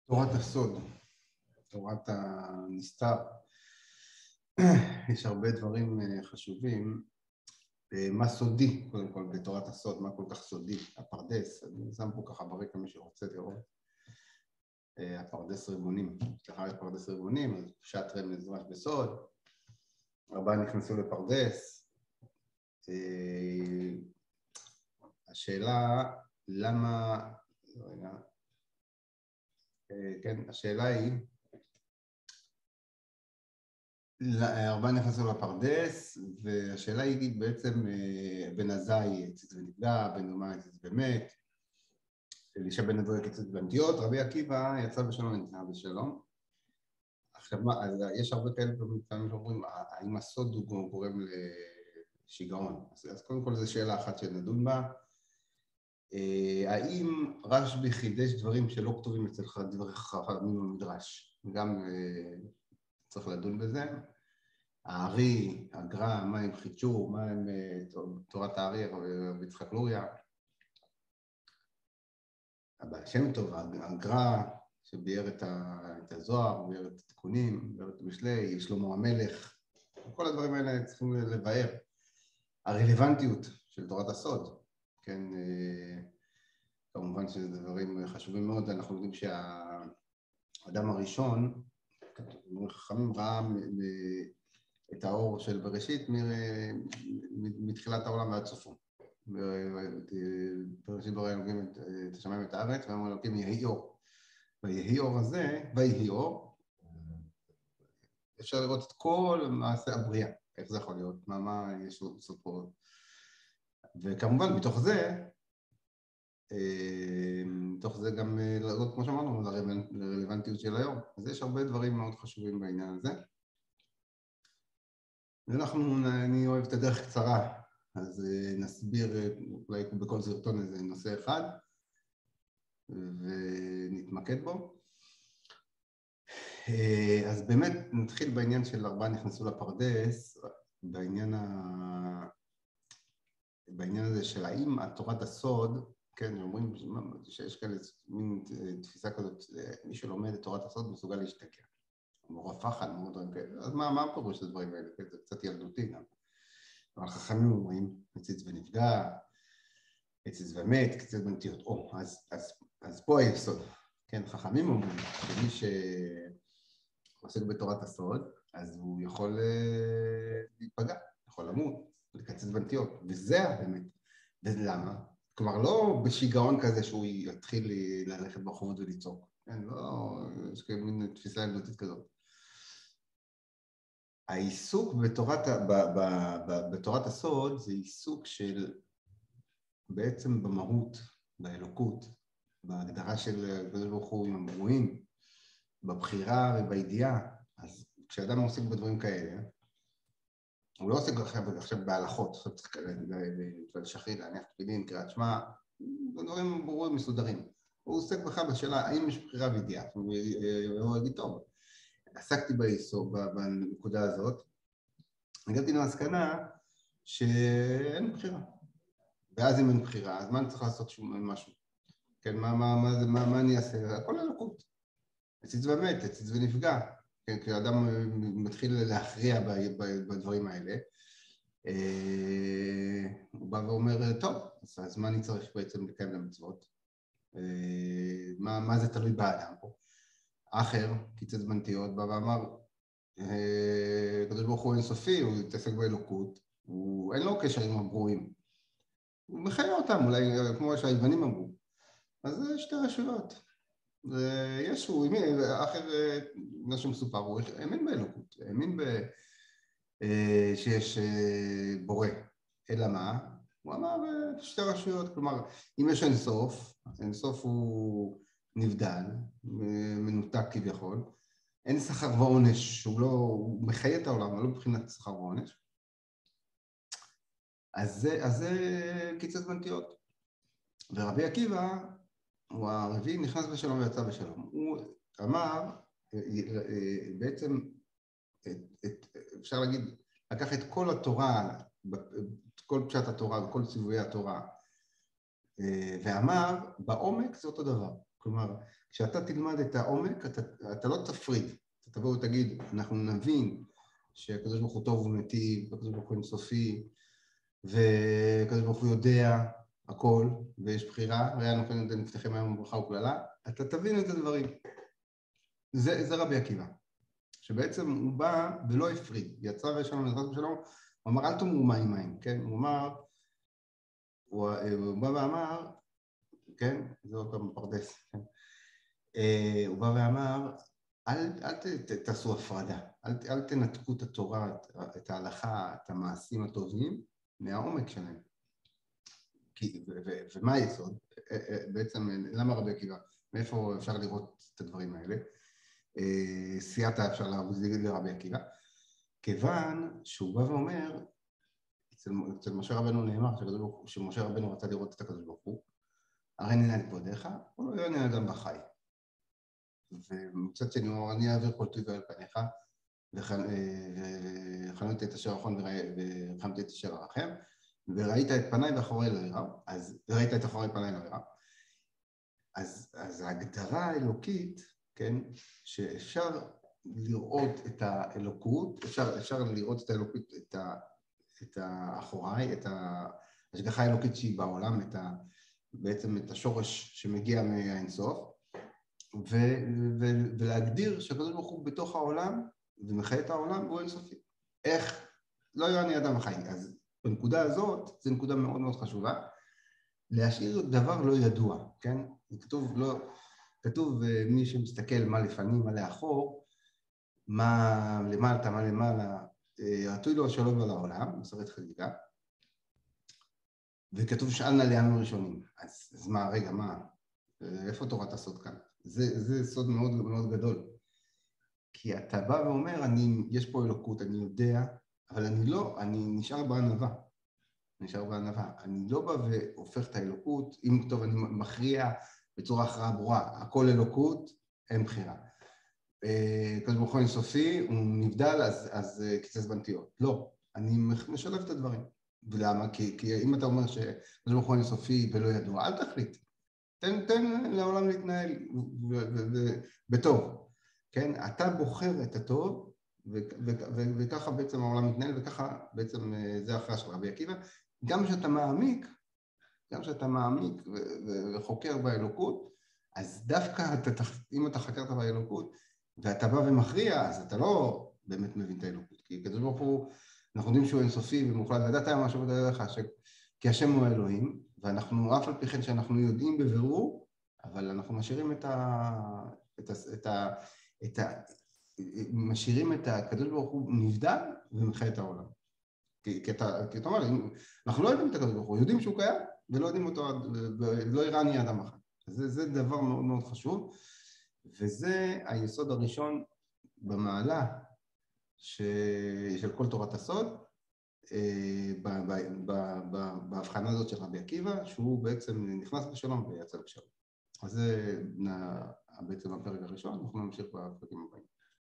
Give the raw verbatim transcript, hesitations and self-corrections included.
תורת הסוד, תורת הנסתר. יש הרבה דברים חשובים. מה סודי, קודם כל, בתורת הסוד, מה כל כך סודי? הפרדס, אני שם פה ככה ברקע מי שרוצה לראות. הפרדס ריבונים, סליחה, הפרדס ריבונים, אז פשט רמז ממש בסוד. ארבעה נכנסו לפרדס. השאלה, למה... רגע. כן, השאלה היא, ארבעה נכנסו לפרדס, והשאלה היא בעצם בן עזאי ציץ ונפגע, בן אומה ציץ ומת, אלישע בן עזרא ציץ ובנטיות, רבי עקיבא יצא בשלום ונצא בשלום. עכשיו מה, אז יש הרבה כאלה פעמים שאומרים, האם הסוד הוא גורם לשיגעון? אז, אז קודם כל זו שאלה אחת שנדון בה. האם רשב"י חידש דברים שלא כתובים אצל דברי חכמים במדרש? גם צריך לדון בזה. הארי, הגר"א, מה הם חידשו, מה הם תורת הארי, ויצחק לוריה. הבעל שם טוב, הגר"א, שביאר את הזוהר, ביאר את התיקונים, ביאר את המשלי, שלמה המלך. כל הדברים האלה צריכים לבאר. הרלוונטיות של תורת הסוד, כן, כמובן שזה דברים חשובים מאוד. אנחנו יודעים שהאדם הראשון, חכמים, ראה את האור של בראשית מתחילת העולם ועד סופו. בראשית ברא אלוקים את השמיים ואת הארץ, ואמר אלוקים יהי אור. ויהי אור הזה, ויהי אור, אפשר לראות את כל מעשה הבריאה, איך זה יכול להיות, מה, מה יש לו בסוף פה. וכמובן, מתוך זה, מתוך זה גם לראות, כמו שאמרנו, לרלוונטיות של היום. אז יש הרבה דברים מאוד חשובים בעניין הזה. ואנחנו, אני אוהב את הדרך קצרה, אז נסביר אולי בכל סרטון איזה נושא אחד, ונתמקד בו. אז באמת נתחיל בעניין של ארבעה נכנסו לפרדס, בעניין, ה... בעניין הזה של האם תורת הסוד, כן, אומרים שיש כאלה מין תפיסה כזאת, מי שלומד את תורת הסוד מסוגל להשתגע. מורה פחד, מורה דברים כאלה. אז מה, מה הפירוש של הדברים האלה? זה קצת ילדותי גם. אבל חכמים אומרים, הציץ ונפגע, הציץ ומת, הציץ ונטיות. או, אז, אז, אז פה היסוד. כן, חכמים אומרים, שמי שעוסק בתורת הסוד, אז הוא יכול להיפגע, יכול למות, לקצץ בנטיות. וזה באמת. ולמה? כלומר, לא בשיגעון כזה שהוא יתחיל ללכת ברחובות וליצוק. כן, לא, יש כאלה מין תפיסה ילדותית כזאת. העיסוק בתורת, ב, ב, ב, בתורת הסוד זה עיסוק של בעצם במהות, באלוקות, בהגדרה של הקדוש ברוך הוא עם הברואים, בבחירה ובידיעה. אז כשאדם עוסק בדברים כאלה, הוא לא עוסק עכשיו, עכשיו בהלכות, עכשיו צריך לשחרית, להניח תפילין, קריאת שמע, דברים ברורים מסודרים. הוא עוסק בכלל בשאלה האם יש בחירה וידיעה, הוא יגיד טוב. עסקתי ביסוד, בנקודה הזאת, הגעתי למסקנה שאין בחירה. ואז אם אין בחירה, אז מה אני צריך לעשות משהו? כן, מה, מה, מה, מה, מה אני אעשה? הכל אלוקות. הציץ ומת, הציץ ונפגע. כן, כשאדם מתחיל להכריע בדברים האלה, הוא בא ואומר, טוב, אז מה אני צריך בעצם לקיים למצוות? מה, מה זה תלוי באדם פה? אחר, קיצץ בנטיות, בא ואמר, הקדוש ברוך הוא אינסופי, הוא יתעסק באלוקות, אין לו קשר עם הברואים. הוא מחיה אותם, אולי כמו שהיוונים אמרו. אז זה שתי רשויות. ויש, הוא האמין, אחר, מה שמסופר, הוא האמין באלוקות, האמין שיש בורא. אלא מה? הוא אמר שתי רשויות, כלומר, אם יש אינסוף, אינסוף הוא נבדל, מנותק כביכול, אין שכר ועונש, שהוא לא, הוא מחיה את העולם, אבל לא מבחינת שכר ועונש. אז זה, אז זה קיצץ בנטיות. ורבי עקיבא, הוא הרביעי, נכנס בשלום ויצא בשלום. הוא אמר, בעצם, את, את, אפשר להגיד, לקח את כל התורה, את כל פשט התורה וכל ציווי התורה, ואמר, בעומק זה אותו דבר. כלומר, כשאתה תלמד את העומק, אתה, אתה לא תפריד. אתה תבוא ותגיד, אנחנו נבין שהקדוש ברוך הוא טוב ומיטיב, והקדוש ברוך הוא אינסופי, והקדוש ברוך הוא יודע הכל, ויש בחירה, הרי אנחנו נפתחים היום ברכה וקללה, אתה תבין את הדברים. זה, זה רבי עקיבא, שבעצם הוא בא ולא הפריד, יצא ושלום נזרק בשלום, הוא אמר, אל תאמרו מים מים, כן? הוא אמר, הוא, הוא בא ואמר, כן? זה עוד פעם פרדס, כן? הוא בא ואמר, אל, אל ת, ת, תעשו הפרדה, אל, אל תנתקו את התורה, את, את ההלכה, את המעשים הטובים, מהעומק שלהם. כי, ו, ו, ומה היסוד? בעצם, למה רבי עקיבא? מאיפה אפשר לראות את הדברים האלה? סייעתא אפשר להביא לרבי עקיבא, כיוון שהוא בא ואומר, אצל, אצל משה רבנו נאמר, שמשה רבנו רצה לראות את הקדוש ברוך הוא, הרי ננהל כבודיך, הוא לא יענה אדם בחי. ומצד שני, אני אעביר כל טוב על פניך, וחנותי את אשר אחון וחנותי את אשר ארחם, וראית את פניי ואחורי לא ירא, אז ראית את אחורי פניי לא ירא. אז, אז ההגדרה האלוקית, כן, שאפשר לראות את האלוקות, אפשר, אפשר לראות את האלוקות, את, ה, את האחורי, את ההשגחה האלוקית שהיא בעולם, את ה, בעצם את השורש שמגיע מהאינסוף, ו, ו, ולהגדיר שהקדוש ברוך הוא בתוך העולם, ומחיה את העולם, הוא אינסופי. איך? לא יעני אדם חי. אז בנקודה הזאת, זו נקודה מאוד מאוד חשובה, להשאיר דבר לא ידוע, כן? זה כתוב, לא, כתוב מי שמסתכל מה לפנים, מה לאחור, מה למעלה, מה למעלה, רצוי לו השלום על העולם, מסורת חגיגה, וכתוב שאלנה לימים ראשונים. אז, אז מה, רגע, מה? איפה תורת הסוד כאן? זה, זה סוד מאוד מאוד גדול. כי אתה בא ואומר, אני, יש פה אלוקות, אני יודע, אבל אני לא, אני נשאר בענווה. נשאר בענווה. אני לא בא והופך את האלוקות, אם טוב, אני מכריע בצורה הכרעה ברורה, הכל אלוקות, אין בחירה. הקדוש ברוך הוא אינסופי, הוא נבדל, אז, אז קיצץ בנטיות. לא, אני משלב את הדברים. ולמה? כי, כי אם אתה אומר שהקדוש ברוך הוא אינסופי ולא ידוע, אל תחליט. תן, תן לעולם להתנהל בטוב. כן? אתה בוחר את הטוב, וככה בעצם העולם מתנהל, וככה בעצם זה ההכרעה של רבי עקיבא. גם שאתה מעמיק, גם שאתה מעמיק וחוקר באלוקות, אז דווקא אתה, אם אתה חקרת באלוקות, ואתה בא ומכריע, אז אתה לא באמת מבין את האלוקות. כי הקדוש ברוך הוא, אנחנו יודעים שהוא אינסופי ומוחלט, וידעת משהו בדרך לך, כי השם הוא האלוהים, ואנחנו אף על פי כן שאנחנו יודעים בבירור, אבל אנחנו משאירים את ה... את ה... את ה... את ה... משאירים את הקדוש ברוך הוא נבדל ומחיה את העולם. כי, כי אתה, כי אתה אומר, אנחנו לא יודעים את הקדוש ברוך הוא, יודעים שהוא קיים, ולא יודעים אותו, לא יראני אדם אחד. זה, זה דבר מאוד מאוד חשוב, וזה היסוד הראשון במעלה ש... של כל תורת הסוד, בהבחנה הזאת של רבי עקיבא, שהוא בעצם נכנס בשלום ויצא בשלום. אז זה בעצם הפרק הראשון, אנחנו נמשיך בפרקים הבאים.